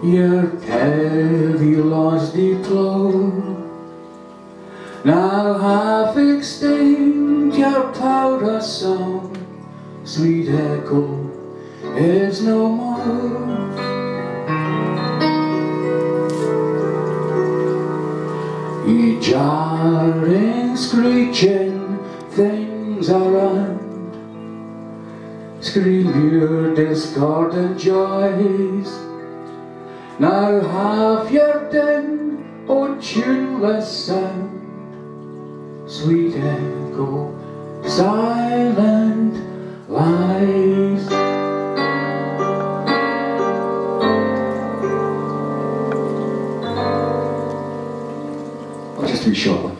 your heavy lost deep flow. Now half extinct your powder song, sweet echo is no more. Ye jarring, screeching things around, scream your discordant joys. Now half your din, O tuneless sound, sweet echo, silent lies. I'll just do a short one.